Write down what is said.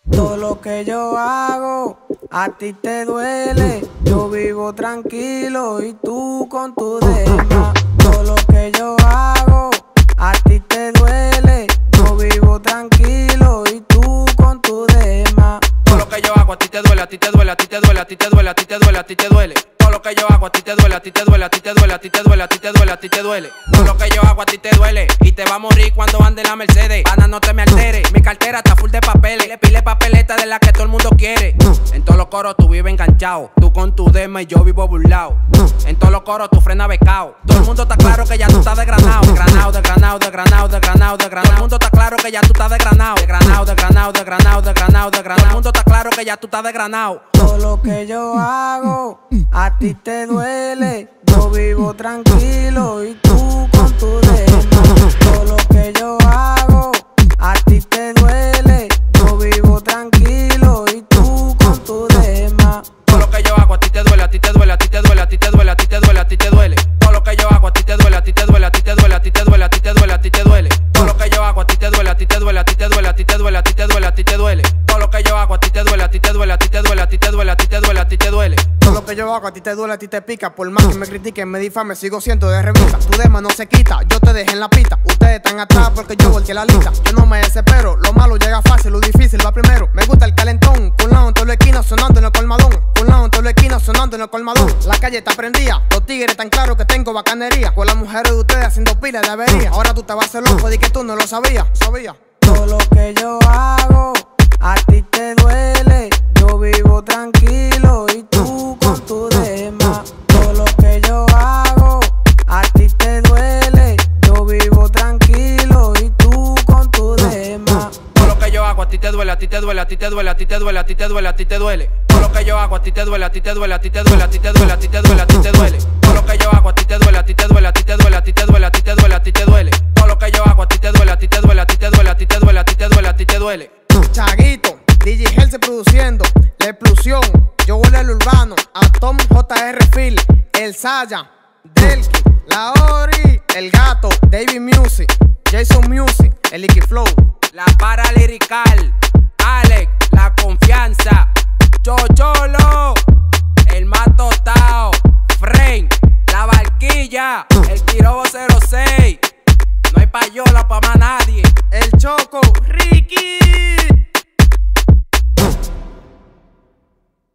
Todo lo que yo hago a ti te duele. Yo vivo tranquilo y tú con tu demás. Todo lo que yo hago a ti te duele. Yo vivo tranquilo y tú con tu demás. Todo lo que yo hago a ti te duele, a ti te duele, a ti te duele, a ti te duele, a ti te duele, a ti te duele. Todo lo que yo hago a ti te duele, a ti te duele, a ti te duele, a ti te duele, a ti te duele, a ti te duele. Todo lo que yo hago a ti te duele y te va a morir cuando ande la Mercedes. Ana, no te me alteres, mi cartera está full de papeles. Pile papeleta de la que todo el mundo quiere. En todos los coros tú vives enganchado, tú con tu dema y yo vivo burlao. En todos los coros tú frenas becao. Todo el mundo está claro que ya tú estás desgranado. Desgranado, desgranado, desgranado, desgranado, desgranado. Todo el mundo está claro que ya tú estás desgranado. Desgranado, desgranado, desgranado, desgranado, desgranado. Todo el mundo está claro que ya tú estás desgranado. Todo lo que yo hago a ti te duele. Yo vivo tranquilo y tú con tu demás. Todo lo que yo hago a ti te duele. Yo vivo tranquilo y tú con tu demás. Todo lo que yo hago a ti te duele, a ti te duele, a ti te duele, a ti te duele, a ti te duele, a ti te duele. Todo lo que yo hago a ti te duele, a ti te duele, a ti te duele, a ti te duele, a ti te duele, a ti te duele. Todo lo que yo hago a ti te duele, a ti te duele, a ti te duele, a ti te duele, a ti te duele, a ti te duele. Todo lo que yo hago a ti te duele, a ti te duele, a ti te duele, a ti te duele, a ti te duele, a ti te duele. Todo lo que yo hago a ti te duele, a ti te pica. Por más que me critiquen, me difamen, sigo siendo de revista. Tu dema no se quita, yo te dejé en la pista. Ustedes están atrás porque yo volteé la lista. Yo no me desespero, lo malo llega fácil, lo difícil va primero. Me gusta el calentón, con lado en toda la esquina sonando en el colmadón. Con lado en toda la esquina sonando en el colmadón. La calle está prendida, los tigres tan claros que tengo bacanería. Con las mujeres de ustedes haciendo pilas de avería. Ahora tú te vas a hacer loco, di que tú no lo sabías. Todo lo que yo hago a ti te duele. Yo vivo tranquilo y tú con tu demás. Todo lo que yo hago a ti te duele. Yo vivo tranquilo y tú con tu demás. Todo lo que yo hago a ti te duele, a ti te duele, a ti te duele, a ti te duele, a ti te duele, a ti te duele. Todo lo que yo hago a ti te duele, a ti te duele, a ti te duele, a ti te duele, a ti te duele, a ti te duele. Todo lo que yo hago a ti te duele, a ti te duele, a ti te duele, a ti te duele, a ti te duele, a ti te duele. Todo lo que yo hago a ti te duele, a ti te duele, a ti te duele, a ti te duele, a ti te duele, a ti te duele. Chaguito, DJ Herce produciendo, La Explosión, yo huele al urbano, Atom JR Phil, El Saya, Delki, La Ori, El Gato, David Music, Jason Music, El Iki Flow, La para lirical, Alex, La Confianza, Chocholo, El más tostao, Frame, La Barquilla, El Tirobo 06, no hay payola pa' más nadie. El Choco.